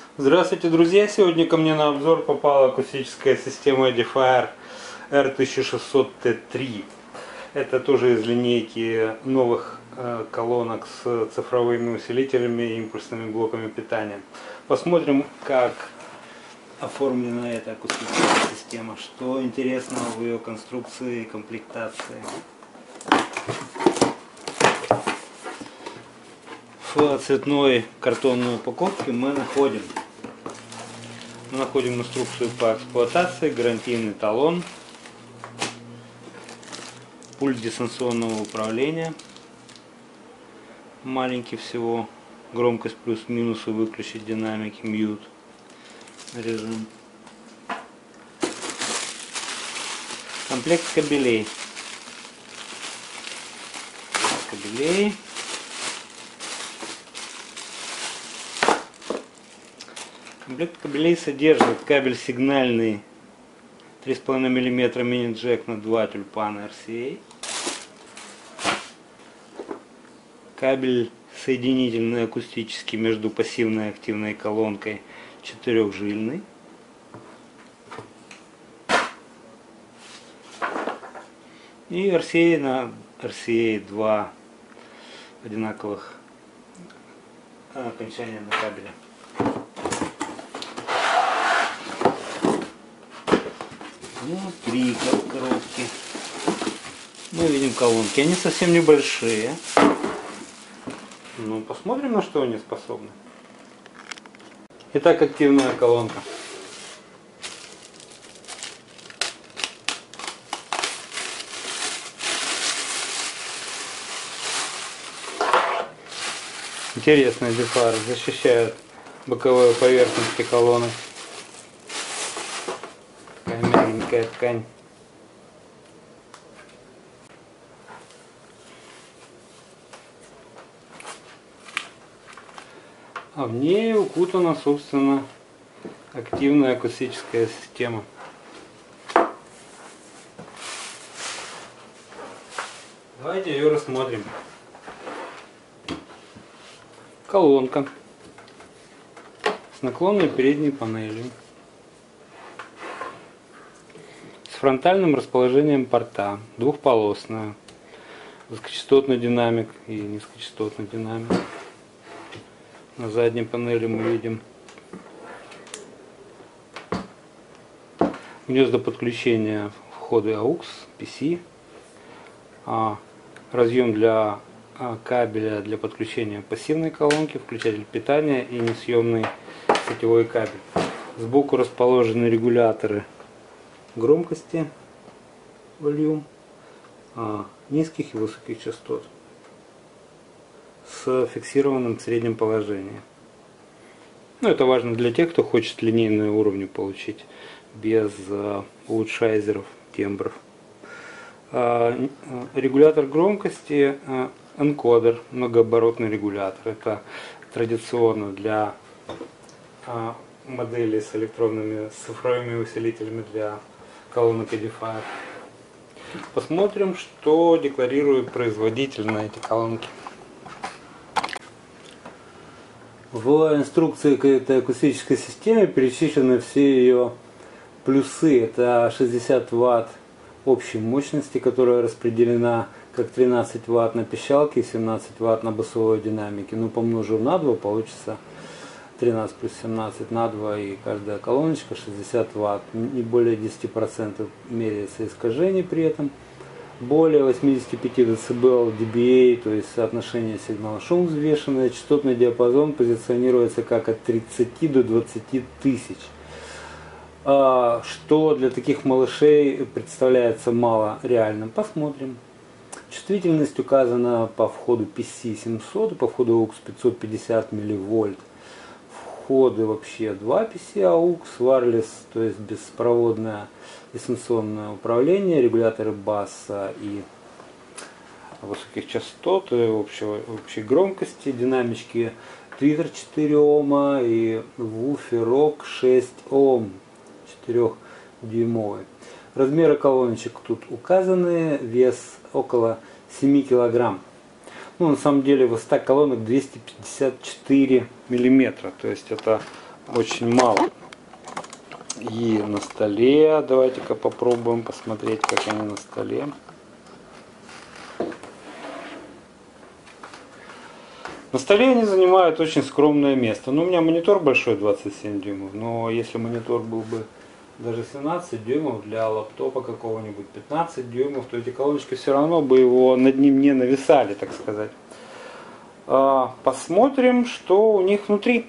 Здравствуйте, друзья! Сегодня ко мне на обзор попала акустическая система Edifier R1600T3. Это тоже из линейки новых колонок с цифровыми усилителями и импульсными блоками питания. Посмотрим, как оформлена эта акустическая система, что интересного в ее конструкции и комплектации. В цветной картонной упаковке мы находим инструкцию по эксплуатации, гарантийный талон, пульт дистанционного управления, маленький всего, громкость плюс-минус и выключить динамики, мьют режим, комплект кабелей, Комплект кабелей содержит кабель сигнальный 3,5 мм мини-джек на 2 тюльпана RCA, кабель соединительный акустический между пассивной и активной колонкой 4-жильный, и RCA на RCA 2 одинаковых окончания на кабеле. Внутри коробки мы видим колонки. Они совсем небольшие. Ну, посмотрим, на что они способны. Итак, активная колонка. Интересные Edifier защищают боковые поверхности колонок. Такая мягенькая ткань. А в ней укутана, собственно, активная акустическая система. Давайте ее рассмотрим. Колонка с наклонной передней панелью, с фронтальным расположением порта, двухполосная, высокочастотный динамик и низкочастотный динамик. На задней панели мы видим гнезда подключения, входы AUX, PC, разъем для кабеля для подключения пассивной колонки, включатель питания и несъемный сетевой кабель. Сбоку расположены регуляторы громкости, волюм, низких и высоких частот с фиксированным в среднем положении. Ну, это важно для тех, кто хочет линейные уровни получить без улучшайзеров, тембров. Регулятор громкости, энкодер, многооборотный регулятор. Это традиционно для моделей с электронными, с цифровыми усилителями для колонок Edifier. Посмотрим, что декларирует производитель на эти колонки. В инструкции к этой акустической системе перечислены все ее плюсы. Это 60 Вт общей мощности, которая распределена как 13 Вт на пищалке и 17 Вт на басовой динамике. Ну, помножив на 2, получится 13 плюс 17 на 2, и каждая колоночка 60 Вт. Не более 10% меряется искажений при этом. Более 85 дБ dBA, то есть соотношение сигнал-шум взвешенное. Частотный диапазон позиционируется как от 30 до 20 тысяч. Что для таких малышей представляется мало реальным. Посмотрим. Чувствительность указана по входу PC700 и по входу AUX 550 мВ. Входы вообще 2 PC AUX, wireless, то есть беспроводное дистанционное управление, регуляторы баса и высоких частот, общей громкости, динамички твиттер 4 Ома и вуфер рок 6 Ом 4-дюймовый. Размеры колоночек тут указаны, вес около 7 кг. Ну, на самом деле высота колонок 254 мм, то есть это очень мало. И на столе, давайте-ка попробуем посмотреть, как они на столе. На столе они занимают очень скромное место. Ну, у меня монитор большой, 27 дюймов, но если монитор был бы даже 17 дюймов для лаптопа какого-нибудь, 15 дюймов, то эти колоночки все равно бы его над ним не нависали, так сказать. Посмотрим, что у них внутри.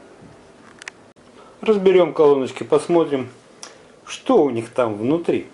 Разберем колоночки, посмотрим, что у них там внутри.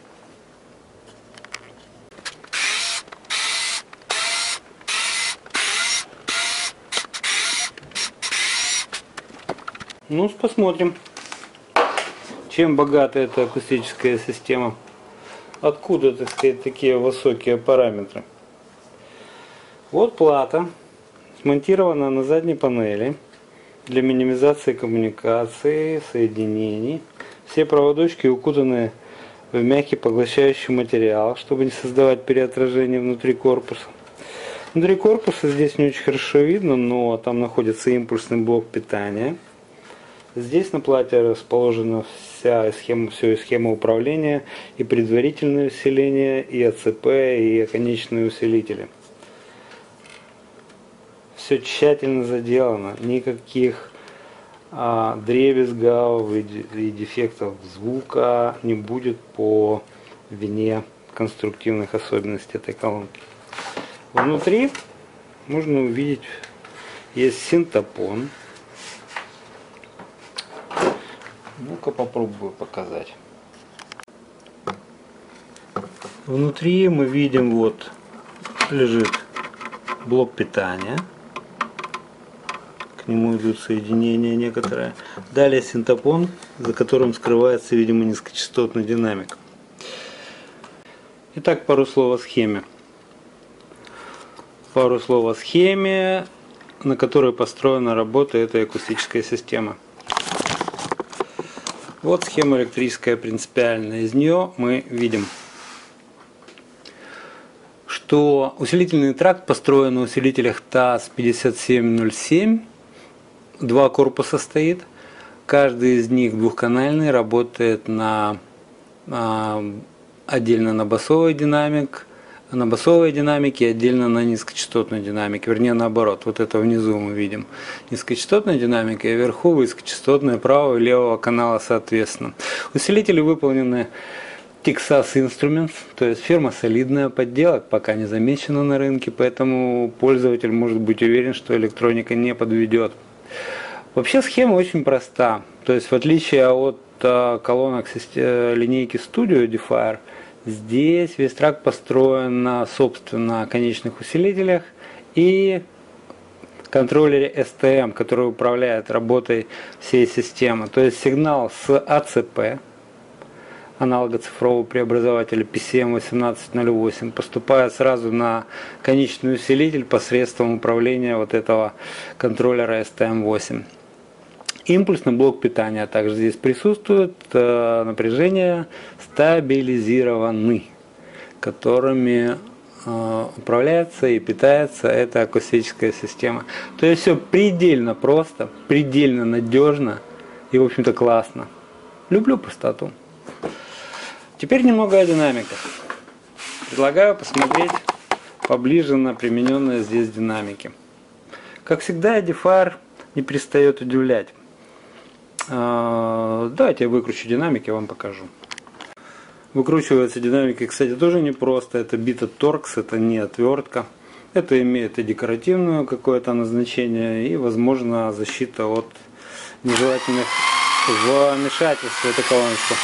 Ну, посмотрим, чем богата эта акустическая система. Откуда, так сказать, такие высокие параметры. Вот плата, смонтирована на задней панели для минимизации коммуникации, соединений. Все проводочки укутаны в мягкий поглощающий материал, чтобы не создавать переотражение внутри корпуса. Внутри корпуса здесь не очень хорошо видно, но там находится импульсный блок питания. Здесь на плате расположена вся схема управления, и предварительное усиление, и АЦП, и оконечные усилители. Все тщательно заделано, никаких дребезгов и дефектов звука не будет по вине конструктивных особенностей этой колонки. Внутри можно увидеть, есть синтопон. Ну-ка попробую показать. Внутри мы видим, вот лежит блок питания. К нему идут соединения некоторые. Далее синтопон, за которым скрывается, видимо, низкочастотный динамик. Итак, пару слов о схеме. Пару слов о схеме, на которой построена работа этой акустической системы. Вот схема электрическая принципиальная. Из нее мы видим, что усилительный тракт построен на усилителях ТАС-5707. Два корпуса стоит. Каждый из них двухканальный, работает отдельно на басовый динамик, на басовой динамике, отдельно на низкочастотной динамике, вернее наоборот. Вот это внизу мы видим низкочастотная динамика, и вверху высокочастотная правого и левого канала соответственно. Усилители выполнены Texas Instruments, то есть фирма солидная, подделок пока не замечена на рынке, поэтому пользователь может быть уверен, что электроника не подведет. Вообще схема очень проста, то есть в отличие от колонок линейки Studio Edifier, здесь весь тракт построен на, собственно, конечных усилителях и контроллере STM, который управляет работой всей системы. То есть сигнал с АЦП, аналога цифрового преобразователя PCM1808, поступает сразу на конечный усилитель посредством управления вот этого контроллера STM8. Импульсный блок питания также здесь присутствует, напряжения стабилизированы, которыми управляется и питается эта акустическая система. То есть все предельно просто, предельно надежно и, в общем-то, классно. Люблю простоту. Теперь немного о динамиках. Предлагаю посмотреть поближе на примененные здесь динамики. Как всегда, Edifier не перестает удивлять. Давайте я выкручу динамики, я вам покажу. Выкручиваются динамики, кстати, тоже непросто. Это бита торкс, это не отвертка. Это имеет и декоративное какое-то назначение, и, возможно, защита от нежелательных вмешательств в эту колоночку.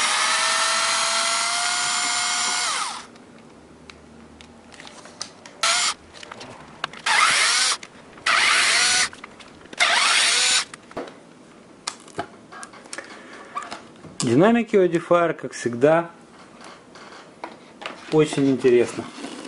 Динамики у Edifier, как всегда, очень интересно.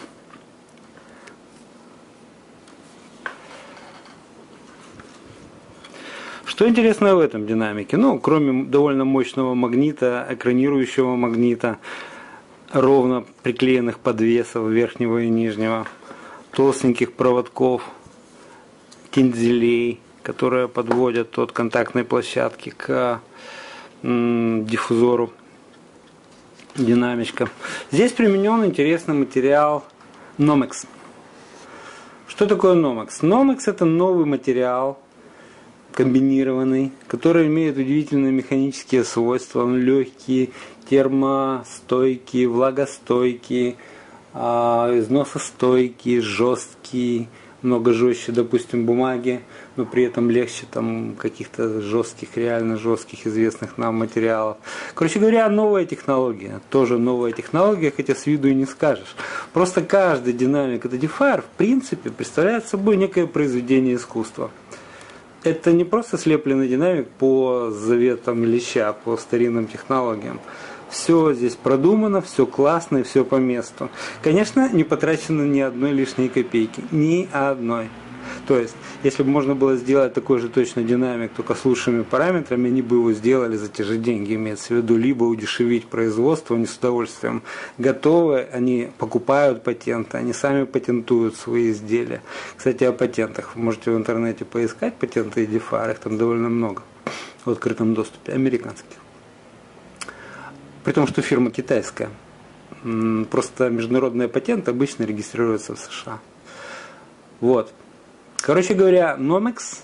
Что интересно в этом динамике? Ну, кроме довольно мощного магнита, экранирующего магнита, ровно приклеенных подвесов верхнего и нижнего, толстеньких проводков, кинзелей, которые подводят от контактной площадки к диффузору динамичка. Здесь применен интересный материал Nomex. Что такое Nomex? Nomex — это новый материал, комбинированный, который имеет удивительные механические свойства. Он легкий, термостойкий, влагостойкий, износостойкий, жесткий, много жестче, допустим, бумаги, но при этом легче там каких-то жестких, реально жестких, известных нам материалов. Короче говоря, новая технология. Тоже новая технология, хотя с виду и не скажешь. Просто каждый динамик от Edifier, в принципе, представляет собой некое произведение искусства. Это не просто слепленный динамик по заветам Ильича, по старинным технологиям. Все здесь продумано, все классно и все по месту. Конечно, не потрачено ни одной лишней копейки. Ни одной. То есть, если бы можно было сделать такой же точно динамик, только с лучшими параметрами, они бы его сделали за те же деньги, имеется в виду, либо удешевить производство, они с удовольствием готовы, они покупают патенты, они сами патентуют свои изделия. Кстати, о патентах. Вы можете в интернете поискать патенты Edifier, их там довольно много в открытом доступе, американских. При том, что фирма китайская. Просто международные патенты обычно регистрируются в США. Вот. Короче говоря, Nomex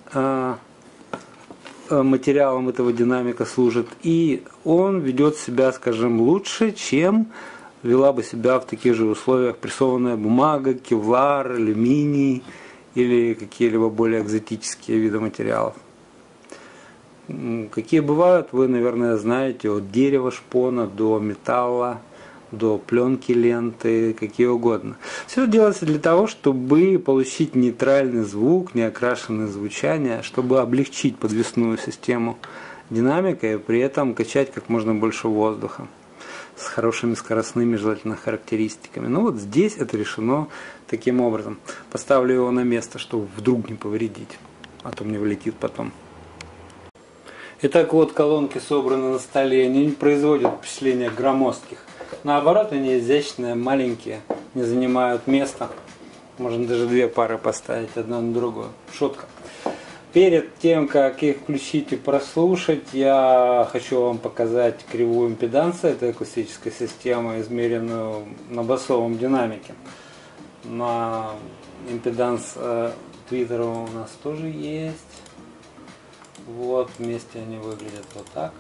материалом этого динамика служит, и он ведет себя, скажем, лучше, чем вела бы себя в таких же условиях прессованная бумага, кевлар, алюминий или какие-либо более экзотические виды материалов. Какие бывают, вы, наверное, знаете, от дерева шпона до металла, до пленки, ленты, какие угодно. Все это делается для того, чтобы получить нейтральный звук, неокрашенное звучание, чтобы облегчить подвесную систему динамика и при этом качать как можно больше воздуха с хорошими скоростными, желательно, характеристиками. Ну вот здесь это решено таким образом. Поставлю его на место, чтобы вдруг не повредить, а то мне влетит потом. Итак, вот колонки собраны на столе, они не производят впечатления громоздких. Наоборот, они изящные, маленькие, не занимают места. Можно даже две пары поставить, одна на другую. Шутка. Перед тем, как их включить и прослушать, я хочу вам показать кривую импеданса этой акустической системы, измеренную на басовом динамике. На импеданс твиттера у нас тоже есть. Вот, вместе они выглядят вот так.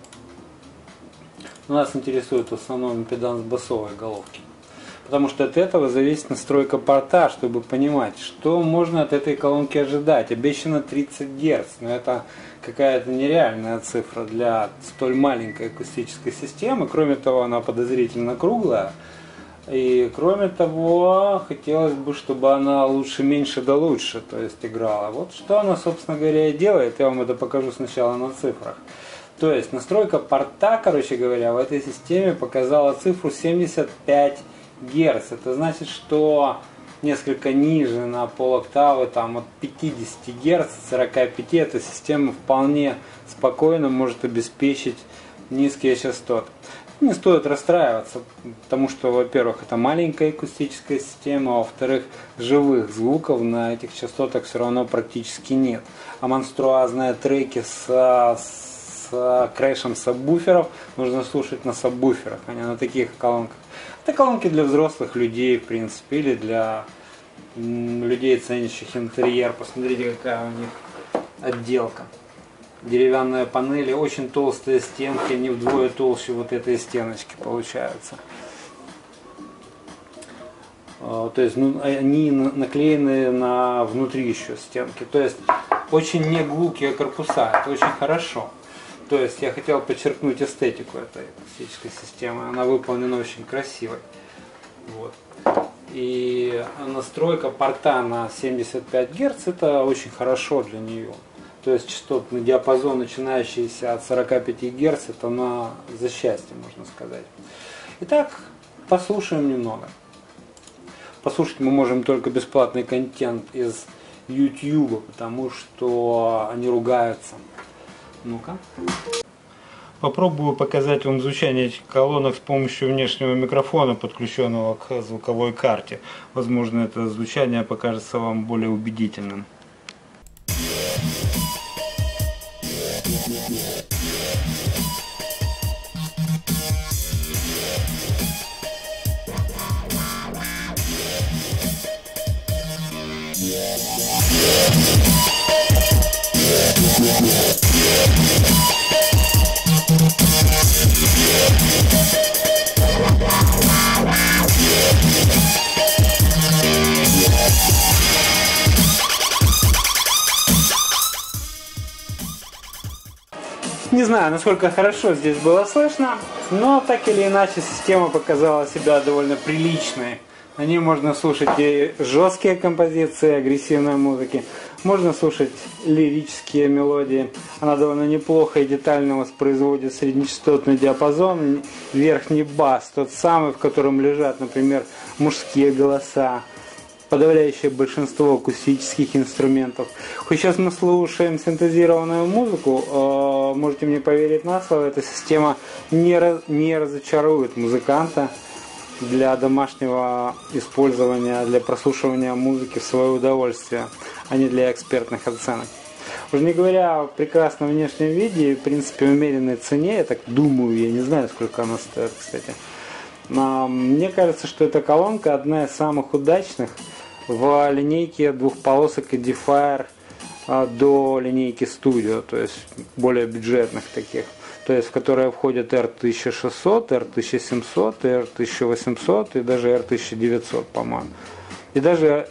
Нас интересует в основном импеданс басовой головки. Потому что от этого зависит настройка порта, чтобы понимать, что можно от этой колонки ожидать. Обещано 30 Гц, но это какая-то нереальная цифра для столь маленькой акустической системы. Кроме того, она подозрительно круглая. И кроме того, хотелось бы, чтобы она лучше, меньше да лучше, то есть играла. Вот что она, собственно говоря, и делает. Я вам это покажу сначала на цифрах. То есть настройка порта, короче говоря, в этой системе показала цифру 75 Гц. Это значит, что несколько ниже на полоктавы, там от 50 Гц, 45, эта система вполне спокойно может обеспечить низкие частоты. Не стоит расстраиваться, потому что, во-первых, это маленькая акустическая система, а во-вторых, живых звуков на этих частотах все равно практически нет. А монструозные треки с крэшем сабвуферов нужно слушать на сабвуферах, а не на таких колонках. Это колонки для взрослых людей, в принципе, или для людей, ценящих интерьер. Посмотрите, какая у них отделка. Деревянные панели, очень толстые стенки, они вдвое толще вот этой стеночки получаются. То есть они наклеены на внутри еще стенки. То есть очень неглубокие корпуса, это очень хорошо. То есть я хотел подчеркнуть эстетику этой акустической системы. Она выполнена очень красивой. Вот. И настройка порта на 75 Гц это очень хорошо для нее. То есть частотный диапазон, начинающийся от 45 Гц, это за счастье, можно сказать. Итак, послушаем немного. Послушать мы можем только бесплатный контент из YouTube, потому что они ругаются. Ну-ка. Попробую показать вам звучание этих колонок с помощью внешнего микрофона, подключенного к звуковой карте. Возможно, это звучание покажется вам более убедительным. Не знаю, насколько хорошо здесь было слышно, но так или иначе система показала себя довольно приличной. На ней можно слушать и жесткие композиции, агрессивной музыки, можно слушать лирические мелодии. Она довольно неплохо и детально воспроизводит среднечастотный диапазон, верхний бас, тот самый, в котором лежат, например, мужские голоса. Подавляющее большинство акустических инструментов. Хоть сейчас мы слушаем синтезированную музыку, можете мне поверить на слово, эта система не разочарует музыканта для домашнего использования, для прослушивания музыки в свое удовольствие, а не для экспертных оценок. Уже не говоря о прекрасном внешнем виде и, в принципе, умеренной цене, я так думаю, я не знаю, сколько она стоит, кстати. Но мне кажется, что эта колонка одна из самых удачных в линейке двухполосок Edifier до линейки Studio, то есть более бюджетных таких, то есть в которые входят R1600, R1700, R1800 и даже R1900, по-моему. И даже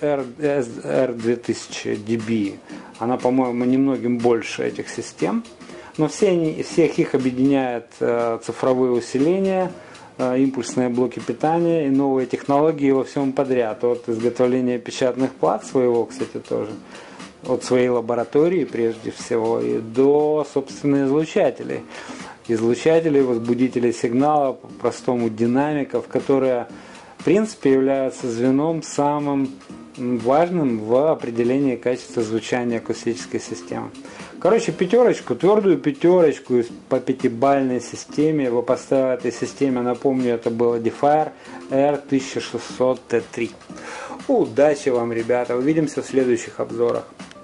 R2000DB. Она, по-моему, немногим больше этих систем, но всех их объединяет цифровые усиления, импульсные блоки питания и новые технологии во всем подряд. От изготовления печатных плат своего, кстати, тоже, от своей лаборатории прежде всего, и до, собственно, излучателей. Излучателей, возбудителей сигнала, по-простому динамиков, которые, в принципе, являются звеном самым важным в определении качества звучания акустической системы. Короче, пятерочку, твердую пятерочку по пятибалльной системе я бы поставил этой системе. Напомню, это был Edifier R1600T3. Удачи вам, ребята! Увидимся в следующих обзорах.